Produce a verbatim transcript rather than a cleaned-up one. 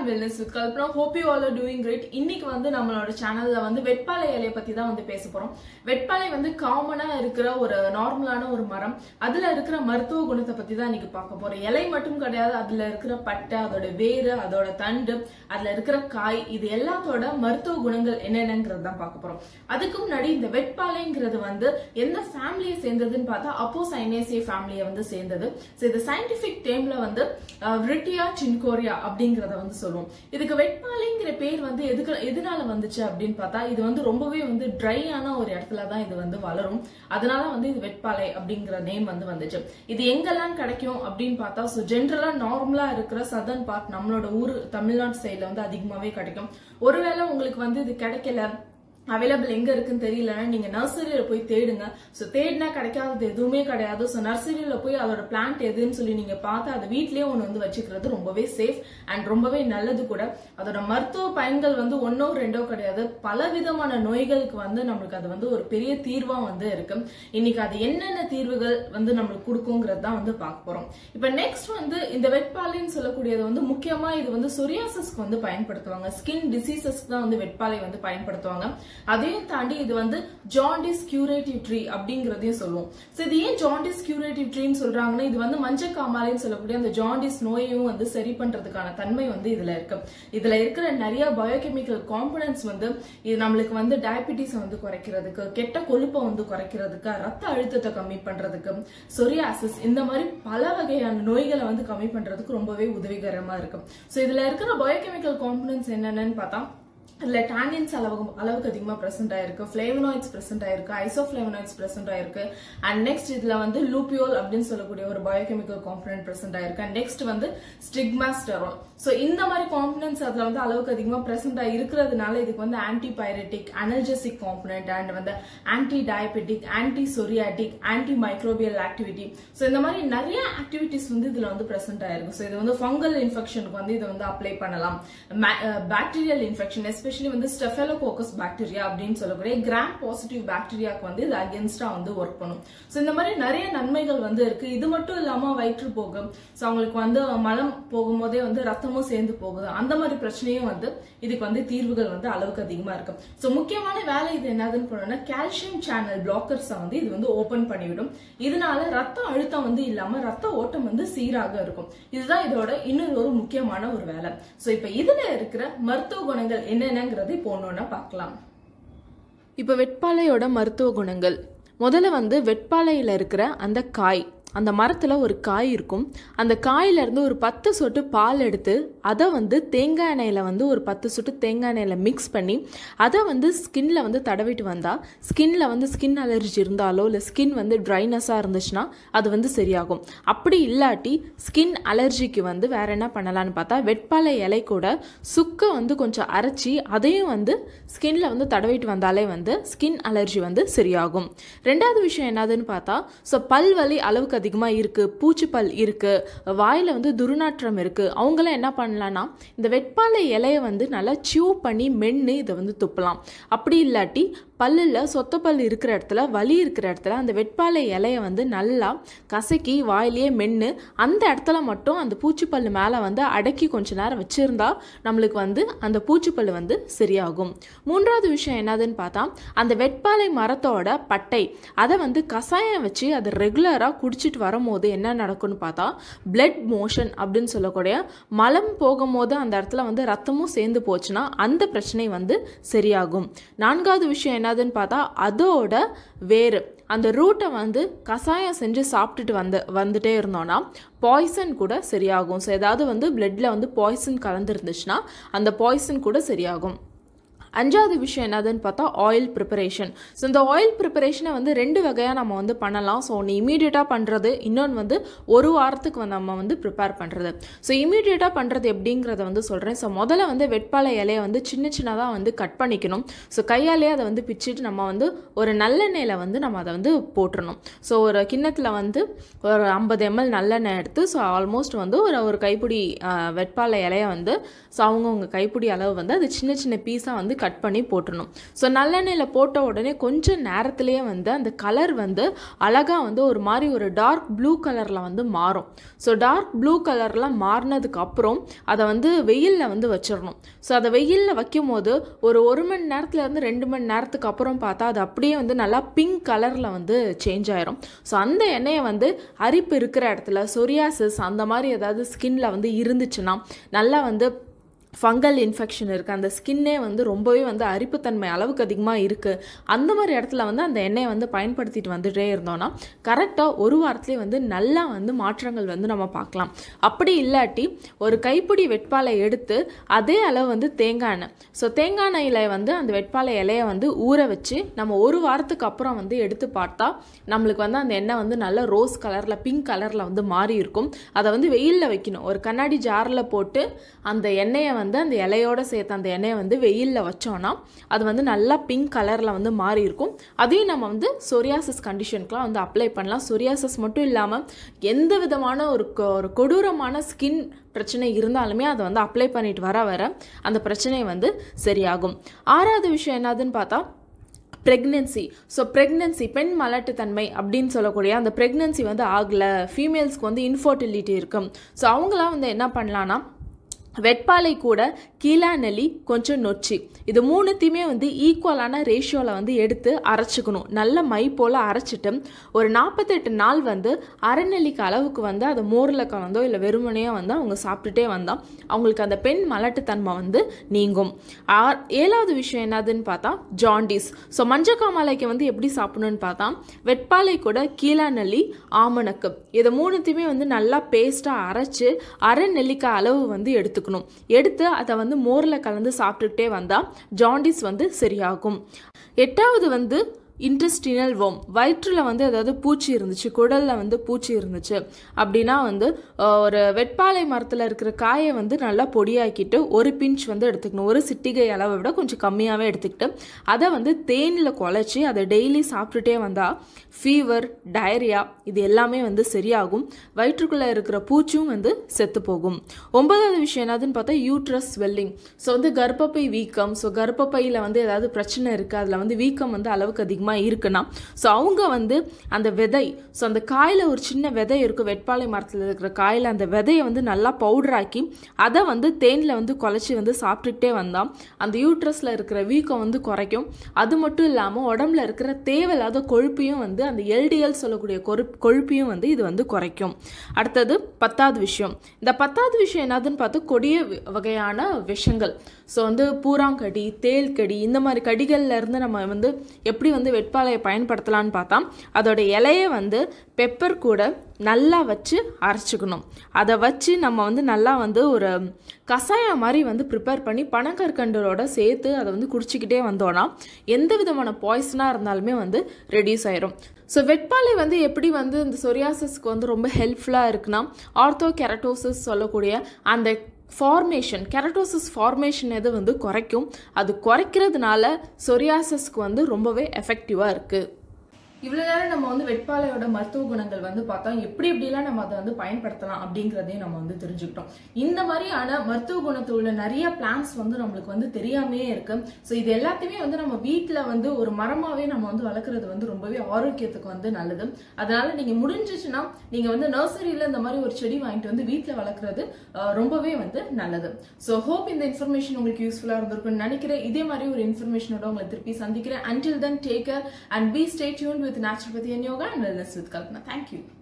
and Wellness with Kalpana. Hope you all are doing great. இன்னைக்கு வந்து நம்மளோட சேனல்ல வந்து வெட்பாலை இலைய பத்தி தான் வந்து பேச போறோம். வெட்பாலை வந்து காமனா இருக்கிற ஒரு நார்மலான ஒரு மரம். அதுல இருக்கிற மருத்துவ குணத்தை பத்தி தான் இன்னைக்கு பார்க்க போறோம். இலை மட்டும் கிடையாது, அதுல இருக்கிற பட்டை, அதோட வேறு, அதோட தண்டு, அதுல இருக்கிற காய், இது எல்லாத்தோட மருத்துவ குணங்கள் என்னென்னங்கிறது தான் பார்க்க போறோம். அதுக்கு முன்னாடி இந்த வெட்பாலைங்கிறது வந்து எந்த ஃபேமிலியை சேர்ந்ததுன்னு பார்த்தா அப்போசைனேசியே ஃபேமிலியை வந்து சேர்ந்தது. சோ இது சயின்டிபிக் டேம்ல வந்து விரிட்டியா சின்கோரியா அப்படிங்கறத வந்து சொல்லுவோம். இதுக்கு வெட்பாலைங்கிற பேர் வந்து எதுக்கு எதனால வந்துச்சு அப்படின்னு பார்த்தா, இது வந்து ரொம்பவே வந்து ட்ரையான ஒரு இடத்துல தான் இது வந்து வளரும். அதனால வந்து இது வெட்பாலை அப்படிங்கிற நேம் வந்து வந்துச்சு. இது எங்கெல்லாம் கிடைக்கும் அப்படின்னு பார்த்தா, சோ ஜென்ரலா நார்மலா இருக்கிற சதர்ன் பார்ட் நம்மளோட ஊர் தமிழ்நாடு சைட்ல வந்து அதிகமாவே கிடைக்கும். ஒருவேளை உங்களுக்கு வந்து இது கிடைக்கல, அவைலபிள் எங்க இருக்குன்னு தெரியலன்னா நீங்க நர்சரியில போய் தேடுங்க. சோ தேடினா கிடைக்காதது எதுவுமே கிடையாது. சோ நர்சரியில போய் அதோட பிளான்ட் எதுன்னு சொல்லி நீங்க பார்த்து அதை வீட்லயே ஒண்ணு வந்து வச்சுக்கிறது ரொம்பவே சேஃப் அண்ட் ரொம்பவே நல்லது கூட. அதோட மருத்துவ பயன்கள் வந்து ஒன்னோ ரெண்டோ கிடையாது, பல விதமான நோய்களுக்கு வந்து நம்மளுக்கு அது வந்து ஒரு பெரிய தீர்வா வந்து இருக்கு. இன்னைக்கு அது என்னென்ன தீர்வுகள் வந்து நம்மளுக்கு கொடுக்குங்கிறது தான் வந்து பார்க்க போறோம். இப்ப நெக்ஸ்ட் வந்து இந்த வெட்பாலைன்னு சொல்லக்கூடியது வந்து முக்கியமா இது வந்து சொரியாசிஸ்க்கு வந்து பயன்படுத்துவாங்க. ஸ்கின் டிசீசஸ்க்கு தான் வந்து வெட்பாலை வந்து பயன்படுத்துவாங்க. அதையும் தாண்டி இது வந்து ஜாண்டிஸ் கியூரேட்டிவ் ட்ரீ அப்படிங்கறதையும் சொல்லுவோம். சோ இது ஏன் ஜாண்டிஸ் கியூரேட்டிவ் ட்ரீன்னு சொல்றாங்கன்னா, இது வந்து மஞ்சள் காமாலைன்னு சொல்லக்கூடிய அந்த ஜாண்டிஸ் நோயையும் வந்து சரி பண்றதுக்கான தன்மை வந்து இதுல இருக்கு. இதுல இருக்கிற நிறைய பயோகெமிக்கல் காம்பனன்ட்ஸ் வந்து இது நம்மளுக்கு வந்து டயபிட்டிஸ் வந்து குறைக்கிறதுக்கு, கெட்ட கொழுப்பை வந்து குறைக்கிறதுக்கு, ரத்த அழுத்தத்தை கம்மி பண்றதுக்கு, சொரியாசிஸ் இந்த மாதிரி பல வகையான நோய்களை வந்து கம்மி பண்றதுக்கு ரொம்பவே உதவிகரமா இருக்கு. சோ இதுல இருக்கிற பயோகெமிக்கல் காம்பனன்ட்ஸ் என்னென்னு பார்த்தா, இதுல டானின்ஸ் அளவு அளவுக்கு அதிகமா பிரசன்ட் ஆயிருக்கு, பிளேவனாய்ட்ஸ் பிரசன்ட் ஆயிருக்கு, ஐசோஃபிளேவனாய்ட்ஸ் பிரசன்ட் ஆயிருக்கு, அண்ட் நெக்ஸ்ட் இதுல வந்து லூபியோல் அப்படின்னு சொல்லக்கூடிய ஒரு பயோகெமிக்கல் காம்பனன்ட் பிரசன்ட் ஆயிருக்கு, அண்ட் நெக்ஸ்ட் வந்து ஸ்டிக்மாஸ்டெரால். சோ இந்த மாதிரி காம்பனன்ட்ஸ் அதுல வந்து அளவுக்கு அதிகமா பிரசன்ட் ஆகி இருக்கிறதுனால இதுக்கு வந்து ஆன்டிபைரட்டிக், அனல்ஜெசிக் காம்பனன்ட், அண்ட் வந்து anti diabetic, anti psoriatic, anti microbial activity, so இந்த மாதிரி நிறைய ஆக்டிவிட்டிஸ் வந்து இதுல வந்து பிரசன்ட் ஆயிருக்கு. சோ இது வந்து ஃபங்கல் இன்ஃபெக்ஷனுக்கு வந்து இதை வந்து அப்ளை பண்ணலாம். பாக்டீரியல் இன்ஃபெக்ஷன் எஸ்பெஷலி வந்து ஸ்டெஃபலோகோக்கஸ் பாக்டீரியா அப்படின்னு சொல்லக்கூடிய கிராம் பாசிட்டிவ் பாக்டீரியாக்கு வந்து இது அகேன்ஸ்டா வந்து ஒர்க் பண்ணும். சோ இந்த மாதிரி நிறைய நன்மைகள் வந்து இருக்கு. இது மட்டும் இல்லாம வயிற்று போகும், சோ அவங்களுக்கு வந்து மலம் போகும்போதே வந்து ரத்தமும் சேர்ந்து போகுது, அந்த மாதிரி பிரச்சனையும் வந்து இதுக்கு வந்து தீர்வுகள் வந்து அளவுக்கு அதிகமா இருக்கு. சோ முக்கியமான வேலை இது என்னதுன்னு போனோம்னா, கால்சியம் சேனல் பிளாக்கர்ஸ் வந்து இது வந்து ஓபன் பண்ணிவிடும். இதனால ரத்த அழுத்தம் வந்து இல்லாம ரத்த ஓட்டம் வந்து சீராக இருக்கும். இதுதான் இதோட இன்னொரு ஒரு முக்கியமான ஒரு வேலை. சோ இப்ப இதுல இருக்கிற மருத்துவ குணங்கள் என்னென்னங்கிறது இப்போ ஒன்னொன்னா பார்க்கலாம். இப்ப வெட்பாலையோட மருத்துவ குணங்கள், முதல்ல வந்து வெட்பாலையில இருக்கிற அந்த காய், அந்த மரத்துல ஒரு காய் இருக்கும். அந்த காயில இருந்து ஒரு பத்து சொட்டு பால் எடுத்து அதை வந்து தேங்காய் எண்ணெயில வந்து ஒரு பத்து சொட்டு தேங்காய் எண்ணெயில மிக்ஸ் பண்ணி அதை வந்து ஸ்கின்ல வந்து தடவிட்டு வந்தா, ஸ்கின்ல வந்து ஸ்கின் அலர்ஜி இருந்தாலோ இல்லை ஸ்கின் வந்து ட்ரைனஸா இருந்துச்சுன்னா அது வந்து சரியாகும். அப்படி இல்லாட்டி ஸ்கின் அலர்ஜிக்கு வந்து வேற என்ன பண்ணலான்னு பார்த்தா, வெட்பாலை இலை கூட சுக்க வந்து கொஞ்சம் அரைச்சி அதையும் வந்து ஸ்கின்ல வந்து தடவிட்டு வந்தாலே வந்து ஸ்கின் அலர்ஜி வந்து சரியாகும். ரெண்டாவது விஷயம் என்னதுன்னு பார்த்தா, ஸோ பல்வலி அளவுக்கு அதிகமா இருக்கு, பூச்சி பல் இருக்கு, வாயில வந்து துர்நாற்றம் இருக்கு, அவங்களாம் என்ன பண்ணலாம்னா இந்த வெட்பாலை இலையை வந்து நல்லா சியூ பண்ணி மென்னு இதை வந்து துப்பலாம். அப்படி இல்லாட்டி பல்லுல சொத்த பல் இருக்கிற இடத்துல, வலி இருக்கிற இடத்துல அந்த வெட்பாலை இலையை வந்து நல்லா கசக்கி வாயிலேயே மென்னு அந்த இடத்துல மட்டும் அந்த பூச்சிப்பல்லு மேலே வந்து அடக்கி கொஞ்ச நேரம் வச்சிருந்தா நம்மளுக்கு வந்து அந்த பூச்சிப்பல்லு வந்து சரியாகும். மூன்றாவது விஷயம் என்னதுன்னு பார்த்தா, அந்த வெட்பாலை மரத்தோட பட்டை அதை வந்து கசாயம் வச்சு அதை ரெகுலராக குடிச்சிட்டு வரும்போது என்ன நடக்கும்னு பார்த்தா, பிளட் மோஷன் அப்படின்னு சொல்லக்கூடிய மலம் போகும்போது அந்த இடத்துல வந்து ரத்தமும் சேர்ந்து போச்சுன்னா அந்த பிரச்சனை வந்து சரியாகும். நான்காவது விஷயம் என்ன பார்த்தா, அதோட வேறு அந்த ரூட்டை வந்து கசாயம் செஞ்சு சாப்பிட்டுட்டு வந்து வந்துட்டே இருந்தோம்னா பாய்சன் கூட சரியாகும். ஸோ ஏதாவது வந்து பிளட்ல வந்து பாய்சன் கலந்துருந்துச்சுன்னா அந்த பாய்சன் கூட சரியாகும். அஞ்சாவது விஷயம் என்னதுன்னு பார்த்தா, ஆயில் ப்ரிப்பரேஷன். ஸோ இந்த ஆயில் ப்ரிப்பரேஷனை வந்து ரெண்டு வகையாக நம்ம வந்து பண்ணலாம். ஸோ ஒன்று இமீடியட்டாக பண்ணுறது, இன்னொன்று வந்து ஒரு வாரத்துக்கு வந்து நம்ம வந்து ப்ரிப்பேர் பண்ணுறது. ஸோ இமீடியட்டாக பண்ணுறது எப்படிங்கிறத வந்து சொல்கிறேன். ஸோ முதல்ல வந்து வெட்பாலை இலையை வந்து சின்ன சின்னதாக வந்து கட் பண்ணிக்கணும். ஸோ கையாலேயே அதை வந்து பிச்சுட்டு நம்ம வந்து ஒரு நல்லெண்ணெயில் வந்து நம்ம அதை வந்து போட்டுடணும். ஸோ ஒரு கிண்ணத்தில் வந்து ஒரு ஐம்பது எம்எல் நல்லெண்ணெய் எடுத்து, ஸோ ஆல்மோஸ்ட் வந்து ஒரு ஒரு கைப்பிடி வெட்பாலை இலையை வந்து ஸோ அவங்கவுங்க கைப்பிடி அளவு வந்து அது சின்ன சின்ன பீஸாக வந்து கட் பண்ணி போட்டுடணும். ஸோ நல்லெண்ணெயில் போட்ட உடனே கொஞ்சம் நேரத்திலேயே வந்து அந்த கலர் வந்து அழகாக வந்து ஒரு மாதிரி ஒரு டார்க் ப்ளூ கலரில் வந்து மாறும். ஸோ டார்க் ப்ளூ கலர்லாம் மாறினதுக்கு அப்புறம் அதை வந்து வெயிலில் வந்து வச்சிடணும். ஸோ அதை வெயிலில் வைக்கும் போது ஒரு ஒரு மணி நேரத்துலேருந்து ரெண்டு மணி நேரத்துக்கு அப்புறம் பார்த்தா அது அப்படியே வந்து நல்லா பிங்க் கலரில் வந்து சேஞ்ச் ஆயிரும். ஸோ அந்த எண்ணெயை வந்து அரிப்பு இருக்கிற இடத்துல சொரியாசிஸ் அந்த மாதிரி ஏதாவது ஸ்கின்ல வந்து இருந்துச்சுன்னா நல்லா வந்து ஃபங்கல் இன்ஃபெக்ஷன் இருக்குது, அந்த ஸ்கின்னே வந்து ரொம்பவே வந்து அரிப்புத்தன்மை அளவுக்கு அதிகமாக இருக்குது, அந்த மாதிரி இடத்துல வந்து அந்த எண்ணெயை வந்து பயன்படுத்திட்டு வந்துகிட்டே இருந்தோம்னா கரெக்டாக ஒரு வாரத்துலேயே வந்து நல்லா வந்து மாற்றங்கள் வந்து நம்ம பார்க்கலாம். அப்படி இல்லாட்டி ஒரு கைப்பிடி வெட்பாலை எடுத்து அதே அளவு வந்து தேங்காய் எண்ணெய், ஸோ தேங்காய் எண்ணெயில் வந்து அந்த வெட்பாலை இலையை வந்து ஊற வச்சு நம்ம ஒரு வாரத்துக்கு அப்புறம் வந்து எடுத்து பார்த்தா நம்மளுக்கு வந்து அந்த எண்ணெய் வந்து நல்ல ரோஸ் கலரில் பிங்க் கலரில் வந்து மாறி இருக்கும். அதை வந்து வெயிலில் வைக்கணும். ஒரு கண்ணாடி ஜாரில் போட்டு அந்த எண்ணெயை வந்து அந்த இலையோடு சேர்த்து அந்த எண்ணெயை வந்து வெயிலில் வச்சோன்னா அது வந்து நல்லா பிங்க் கலரில் வந்து மாறி இருக்கும். அதையும் நம்ம வந்து சொரியாசிஸ் கண்டிஷனுக்குலாம் வந்து அப்ளை பண்ணலாம். சொரியாசிஸ் மட்டும் இல்லாமல் எந்த விதமான ஒரு ஒரு கொடூரமான ஸ்கின் பிரச்சனை இருந்தாலுமே அதை வந்து அப்ளை பண்ணிட்டு வர வர அந்த பிரச்சனை வந்து சரியாகும். ஆறாவது விஷயம் என்னதுன்னு பார்த்தா ப்ரெக்னென்சி. ஸோ ப்ரெக்னென்சி பெண் மலட்டுத்தன்மை அப்படின்னு சொல்லக்கூடிய அந்த ப்ரெக்னென்சி வந்து ஆகலை, ஃபீமேல்ஸ்க்கு வந்து இன்ஃபர்டிலிட்டி இருக்கும். ஸோ அவங்களாம் வந்து என்ன பண்ணலான்னா வெட்பாலை கூட கீழாநெல்லி கொஞ்சம் நொச்சி இது மூணுத்தையுமே வந்து ஈக்குவலான ரேஷியோவில் வந்து எடுத்து அரைச்சிக்கணும். நல்ல மை போல் அரைச்சிட்டு ஒரு நாற்பத்தெட்டு நாள் வந்து அரைநெல்லிக்கு அளவுக்கு வந்து அதை மோரில் கலந்தோ இல்லை வெறுமனையாக வந்து அவங்க சாப்பிட்டுட்டே வந்தால் அவங்களுக்கு அந்த பெண் மலட்டுத்தன்மை வந்து நீங்கும். ஆ ஏழாவது விஷயம் என்னதுன்னு பார்த்தா ஜாண்டிஸ். ஸோ மஞ்சக்காமலைக்கு வந்து எப்படி சாப்பிடணும்னு பார்த்தா வெட்பாலை கூட கீழாநெல்லி ஆமணக்கு இதை மூணுத்தையுமே வந்து நல்லா பேஸ்ட்டாக அரைச்சி அரை நெல்லிக்காய் அளவு வந்து எடுத்து எடுத்து அதை வந்து மோர்ல கலந்து சாப்பிட்டுட்டே வந்தா ஜாண்டிஸ் வந்து சரியாகும். எட்டாவது வந்து இன்டெஸ்டினல் வோம். வயிற்றில் வந்து ஏதாவது பூச்சி இருந்துச்சு, குடலில் வந்து பூச்சி இருந்துச்சு அப்படின்னா வந்து ஒரு வெட்பாலை மரத்தில் இருக்கிற காயை வந்து நல்லா பொடியாக்கிட்டு ஒரு பிஞ்ச் வந்து எடுத்துக்கணும். ஒரு சிட்டிகை அளவை விட கொஞ்சம் கம்மியாகவே எடுத்துக்கிட்டு அதை வந்து தேனில் குழச்சி அதை டெய்லி சாப்பிட்டுட்டே வந்தால் ஃபீவர், டயரியா இது எல்லாமே வந்து சரியாகும். வயிற்றுக்குள்ளே இருக்கிற பூச்சும் வந்து செத்து போகும். ஒன்பதாவது விஷயம் என்னதுன்னு பார்த்தா யூட்ரஸ் ஸ்வெல்லிங். ஸோ வந்து கர்ப்பப்பை வீக்கம். ஸோ கர்ப்பப்பையில் வந்து ஏதாவது பிரச்சனை இருக்குது, அதில் வந்து வீக்கம் வந்து அளவுக்கு அதிகமாக இருக்குன்னா ஸோ அவங்க வந்து அந்த விதை, ஸோ அந்த காயில் ஒரு சின்ன விதை இருக்கும், வெட்பாலை மரத்தில் இருக்கிற காயில் அந்த விதையை வந்து நல்லா பவுடராக்கி அதை வந்து தேனில் வந்து குழச்சி வந்து சாப்பிட்டுக்கிட்டே வந்தால் அந்த யூட்ரஸில் இருக்கிற வீக்கம் வந்து குறைக்கும். அது மட்டும் இல்லாமல் உடம்புல இருக்கிற தேவையில்லாத கொழுப்பையும் வந்து அந்த எல்டிஎல் சொல்லக்கூடிய கொழுப்பு கொழுப்பையும் வந்து இது வந்து குறைக்கும். அடுத்தது பத்தாவது விஷயம். இந்த பத்தாவது விஷயம் என்னதுன்னு பார்த்து கொடிய வகையான விஷங்கள். ஸோ வந்து பூராங்கடி, தேல்கடி இந்த மாதிரி கடிகள்ல இருந்து நம்ம வந்து எப்படி வந்து வெட்பாலையை பயன்படுத்தலான்னு பார்த்தா அதோட இலையை வந்து பெப்பர் கூட நல்லா வச்சு அரைச்சிக்கணும். அதை வச்சு நம்ம வந்து நல்லா வந்து ஒரு கஷாயம் மாதிரி வந்து ப்ரிப்பேர் பண்ணி பனங்கற்கண்டோட சேர்த்து அதை வந்து குடிச்சிக்கிட்டே வந்தோன்னா எந்த விதமான பாய்சனாக இருந்தாலுமே வந்து ரெடியூஸ் ஆயிரும். ஸோ வெட்பாலை வந்து எப்படி வந்து இந்த சொரியாசிஸ்க்கு வந்து ரொம்ப ஹெல்ப்ஃபுல்லாக இருக்குன்னா ஆர்த்தோ கெரட்டோசிஸ் சொல்லக்கூடிய அந்த ஃபார்மேஷன், கெரட்டோசிஸ் ஃபார்மேஷன் எது வந்து குறைக்கும். அது குறைக்கிறதுனால சொரியாசிஸ்க்கு வந்து ரொம்பவே எஃபெக்டிவாக இருக்குது. இவ்வளவு நேரம் நம்ம வந்து வெட்பாலையோட மருத்துவ குணங்கள் வந்து பார்த்தோம். எப்படி எப்படிலாம் நம்ம அதை வந்து பயன்படுத்தலாம் அப்படிங்கிறதையும் நம்ம வந்து தெரிஞ்சுக்கிட்டோம். இந்த மாதிரியான மருத்துவ குணத்தில் உள்ள நிறைய பிளான்ஸ் வந்து நம்மளுக்கு வந்து தெரியாமையே இருக்கு. ஸோ இது எல்லாத்தையுமே வந்து நம்ம வீட்டில் வந்து ஒரு மரமாவே நம்ம வந்து வளர்க்குறது வந்து ரொம்பவே ஆரோக்கியத்துக்கு வந்து நல்லது. அதனால நீங்க முடிஞ்சிச்சுன்னா நீங்க வந்து நர்சரியில இந்த மாதிரி ஒரு செடி வாங்கிட்டு வந்து வீட்டில் வளர்க்குறது ரொம்பவே வந்து நல்லது. ஸோ ஹோப் இந்த இன்ஃபர்மேஷன் உங்களுக்கு யூஸ்ஃபுல்லா இருந்திருக்குன்னு நினைக்கிறேன். இதே மாதிரி ஒரு இன்ஃபர்மேஷனோட உங்களை திருப்பி சந்திக்கிறேன். Until then, take care and be stay tuned with Naturopathy and Yoga and Wellness with Kalpana. Thank you.